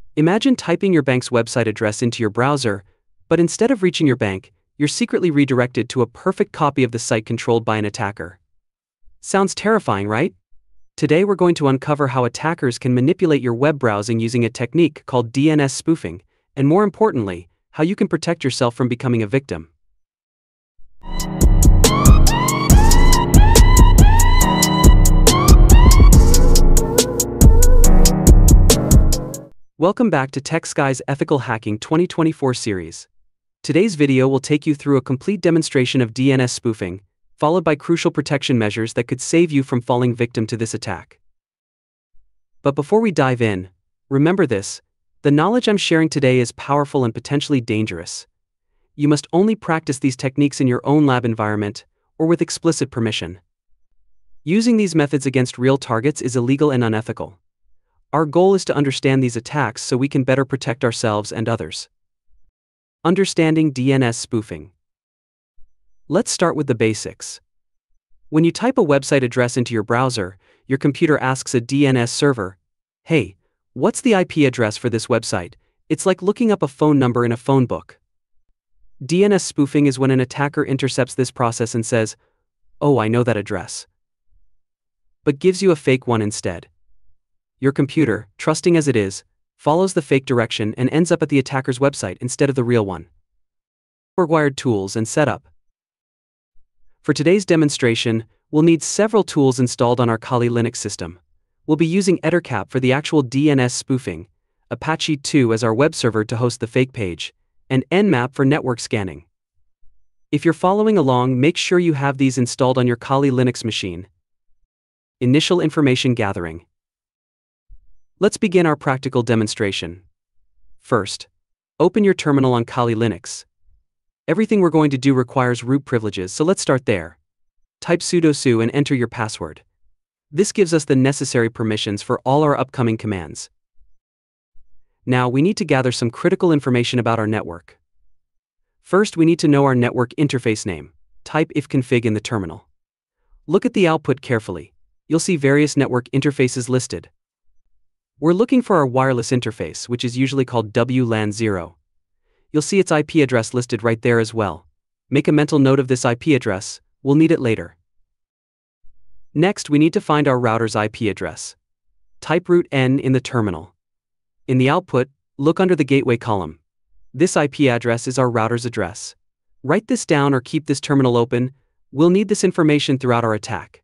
Imagine typing your bank's website address into your browser, but instead of reaching your bank, you're secretly redirected to a perfect copy of the site controlled by an attacker. Sounds terrifying, right? Today we're going to uncover how attackers can manipulate your web browsing using a technique called DNS spoofing, and more importantly, how you can protect yourself from becoming a victim. Welcome back to TechSky's Ethical Hacking 2024 series. Today's video will take you through a complete demonstration of DNS spoofing, followed by crucial protection measures that could save you from falling victim to this attack. But before we dive in, remember this: the knowledge I'm sharing today is powerful and potentially dangerous. You must only practice these techniques in your own lab environment, or with explicit permission. Using these methods against real targets is illegal and unethical. Our goal is to understand these attacks so we can better protect ourselves and others. Understanding DNS spoofing. Let's start with the basics. When you type a website address into your browser, your computer asks a DNS server, "Hey, what's the IP address for this website?" It's like looking up a phone number in a phone book. DNS spoofing is when an attacker intercepts this process and says, "Oh, I know that address," but gives you a fake one instead. Your computer, trusting as it is, follows the fake direction and ends up at the attacker's website instead of the real one. Required tools and setup. For today's demonstration, we'll need several tools installed on our Kali Linux system. We'll be using Ettercap for the actual DNS spoofing, Apache 2 as our web server to host the fake page, and Nmap for network scanning. If you're following along, make sure you have these installed on your Kali Linux machine. Initial information gathering. Let's begin our practical demonstration. First, open your terminal on Kali Linux. Everything we're going to do requires root privileges, so let's start there. Type sudo su and enter your password. This gives us the necessary permissions for all our upcoming commands. Now we need to gather some critical information about our network. First, we need to know our network interface name. Type ifconfig in the terminal. Look at the output carefully. You'll see various network interfaces listed. We're looking for our wireless interface, which is usually called WLAN 0. You'll see its IP address listed right there as well. Make a mental note of this IP address, we'll need it later. Next, we need to find our router's IP address. Type root N in the terminal. In the output, look under the gateway column. This IP address is our router's address. Write this down or keep this terminal open. We'll need this information throughout our attack.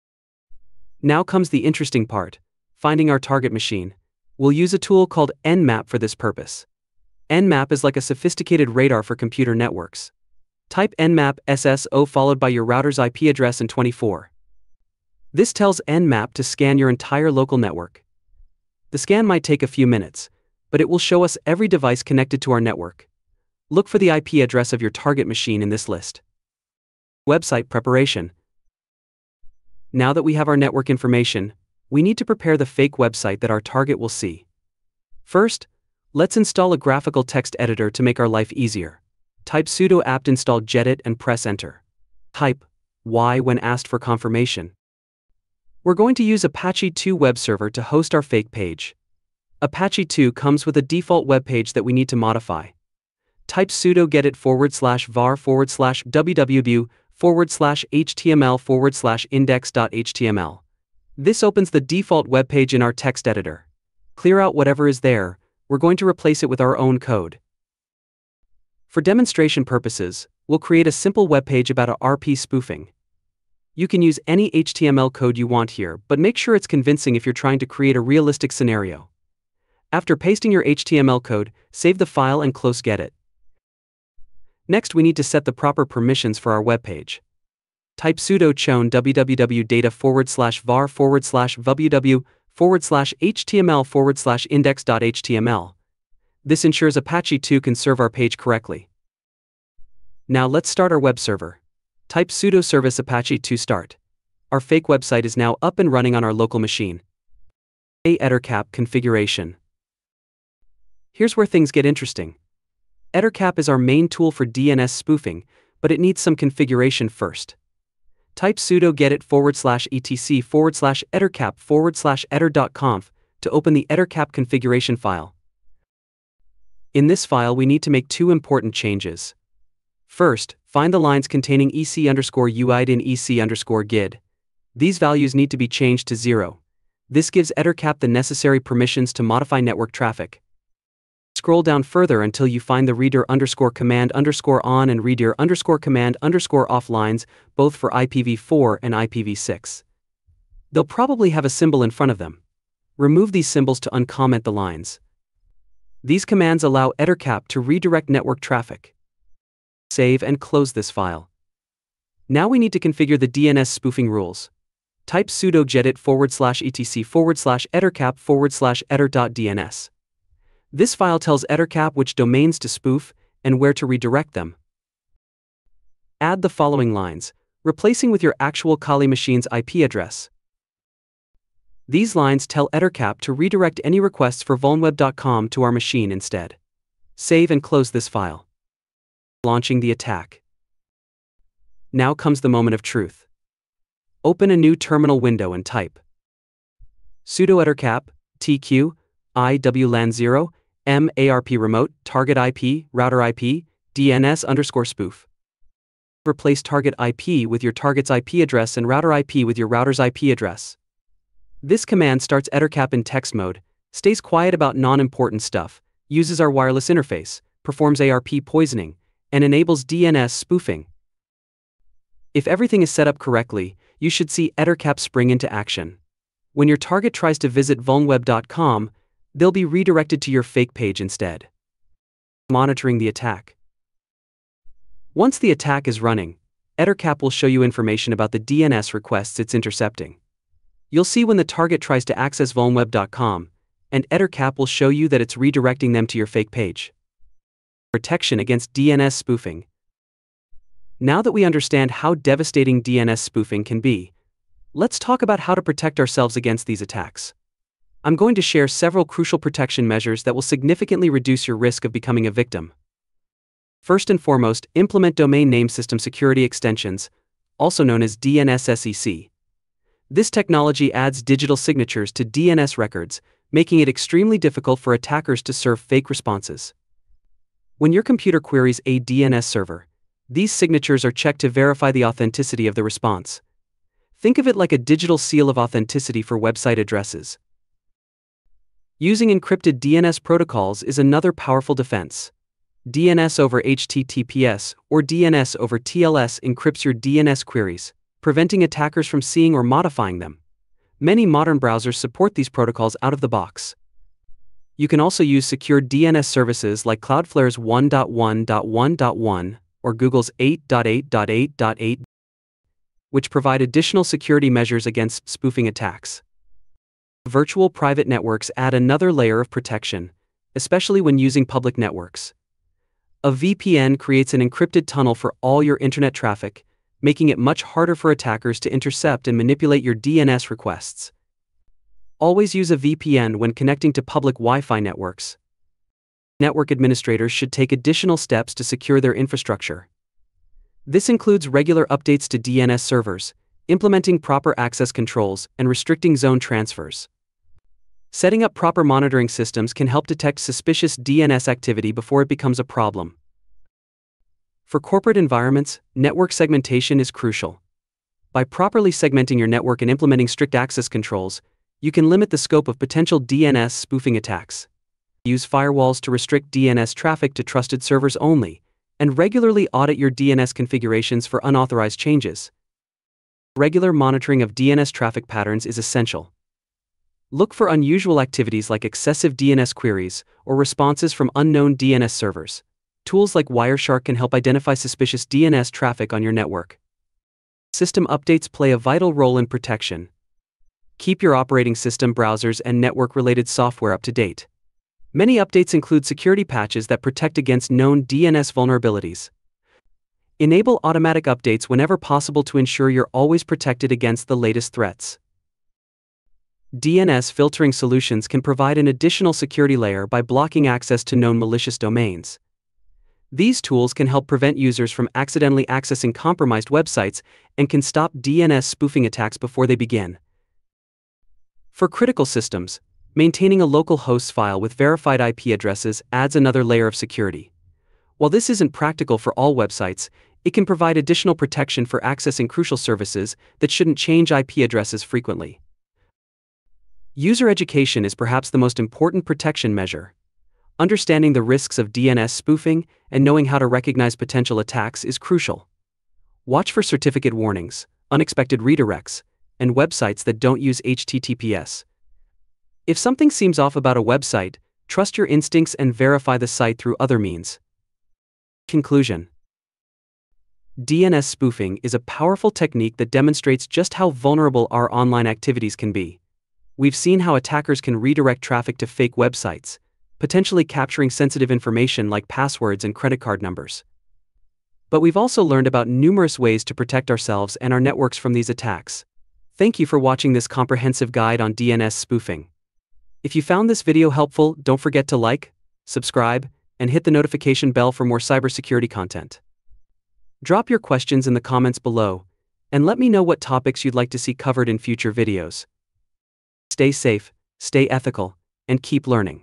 Now comes the interesting part: finding our target machine. We'll use a tool called Nmap for this purpose. Nmap is like a sophisticated radar for computer networks. Type Nmap SSO followed by your router's IP address and 24. This tells Nmap to scan your entire local network. The scan might take a few minutes, but it will show us every device connected to our network. Look for the IP address of your target machine in this list. Website preparation. Now that we have our network information, we need to prepare the fake website that our target will see. First, let's install a graphical text editor to make our life easier. Type sudo apt install gedit and press enter. Type Y when asked for confirmation. We're going to use Apache 2 web server to host our fake page. Apache 2 comes with a default web page that we need to modify. Type sudo gedit /var/www/html/index.html. This opens the default web page in our text editor. Clear out whatever is there. We're going to replace it with our own code. For demonstration purposes, we'll create a simple web page about RP spoofing. You can use any HTML code you want here, but make sure it's convincing if you're trying to create a realistic scenario. After pasting your HTML code, save the file and close Gedit. Next, we need to set the proper permissions for our web page. Type sudo chown www.data/var/www/html/index.html. This ensures Apache 2 can serve our page correctly. Now let's start our web server. Type sudo service apache 2 start. Our fake website is now up and running on our local machine. Ettercap configuration. Here's where things get interesting. Ettercap is our main tool for DNS spoofing, but it needs some configuration first. Type sudo gedit /etc/ettercap/etter.conf to open the Ettercap configuration file. In this file we need to make two important changes. First, find the lines containing ec_uid and ec_gid. These values need to be changed to 0. This gives Ettercap the necessary permissions to modify network traffic. Scroll down further until you find the reader_command_on and reader_command_off lines, both for IPv4 and IPv6. They'll probably have a symbol in front of them. Remove these symbols to uncomment the lines. These commands allow Ettercap to redirect network traffic. Save and close this file. Now we need to configure the DNS spoofing rules. Type sudo gedit/etc/ettercap/etter.dns. This file tells Ettercap which domains to spoof and where to redirect them. Add the following lines, replacing with your actual Kali machine's IP address. These lines tell Ettercap to redirect any requests for vulnweb.com to our machine instead. Save and close this file. Launching the attack. Now comes the moment of truth. Open a new terminal window and type sudo ettercap tq iwlan0 marp remote target IP router IP DNS_spoof. Replace target IP with your target's IP address and router IP with your router's IP address. This command starts Ettercap in text mode, stays quiet about non-important stuff, uses our wireless interface, performs ARP poisoning, and enables DNS spoofing. If everything is set up correctly, you should see Ettercap spring into action. When your target tries to visit vulnweb.com, they'll be redirected to your fake page instead. Monitoring the attack. Once the attack is running, Ettercap will show you information about the DNS requests it's intercepting. You'll see when the target tries to access vulnweb.com, and Ettercap will show you that it's redirecting them to your fake page. Protection against DNS spoofing. Now that we understand how devastating DNS spoofing can be, let's talk about how to protect ourselves against these attacks. I'm going to share several crucial protection measures that will significantly reduce your risk of becoming a victim. First and foremost, implement domain name system security extensions, also known as DNSSEC. This technology adds digital signatures to DNS records, making it extremely difficult for attackers to serve fake responses. When your computer queries a DNS server, these signatures are checked to verify the authenticity of the response. Think of it like a digital seal of authenticity for website addresses. Using encrypted DNS protocols is another powerful defense. DNS over HTTPS or DNS over TLS encrypts your DNS queries, preventing attackers from seeing or modifying them. Many modern browsers support these protocols out of the box. You can also use secure DNS services like Cloudflare's 1.1.1.1 or Google's 8.8.8.8, which provide additional security measures against spoofing attacks. Virtual private networks add another layer of protection, especially when using public networks. A VPN creates an encrypted tunnel for all your internet traffic, making it much harder for attackers to intercept and manipulate your DNS requests. Always use a VPN when connecting to public Wi-Fi networks. Network administrators should take additional steps to secure their infrastructure. This includes regular updates to DNS servers, implementing proper access controls, and restricting zone transfers. Setting up proper monitoring systems can help detect suspicious DNS activity before it becomes a problem. For corporate environments, network segmentation is crucial. By properly segmenting your network and implementing strict access controls, you can limit the scope of potential DNS spoofing attacks. Use firewalls to restrict DNS traffic to trusted servers only, and regularly audit your DNS configurations for unauthorized changes. Regular monitoring of DNS traffic patterns is essential. Look for unusual activities like excessive DNS queries or responses from unknown DNS servers. Tools like Wireshark can help identify suspicious DNS traffic on your network. System updates play a vital role in protection. Keep your operating system, browsers, and network-related software up to date. Many updates include security patches that protect against known DNS vulnerabilities. Enable automatic updates whenever possible to ensure you're always protected against the latest threats. DNS filtering solutions can provide an additional security layer by blocking access to known malicious domains. These tools can help prevent users from accidentally accessing compromised websites and can stop DNS spoofing attacks before they begin. For critical systems, Maintaining a local host file with verified IP addresses adds another layer of security. While this isn't practical for all websites, it can provide additional protection for accessing crucial services that shouldn't change IP addresses frequently. User education is perhaps the most important protection measure. Understanding the risks of DNS spoofing and knowing how to recognize potential attacks is crucial. Watch for certificate warnings, unexpected redirects, and websites that don't use HTTPS. If something seems off about a website, trust your instincts and verify the site through other means. Conclusion: DNS spoofing is a powerful technique that demonstrates just how vulnerable our online activities can be. We've seen how attackers can redirect traffic to fake websites, potentially capturing sensitive information like passwords and credit card numbers. But we've also learned about numerous ways to protect ourselves and our networks from these attacks. Thank you for watching this comprehensive guide on DNS spoofing. If you found this video helpful, don't forget to like, subscribe, and hit the notification bell for more cybersecurity content. Drop your questions in the comments below, and let me know what topics you'd like to see covered in future videos. Stay safe, stay ethical, and keep learning.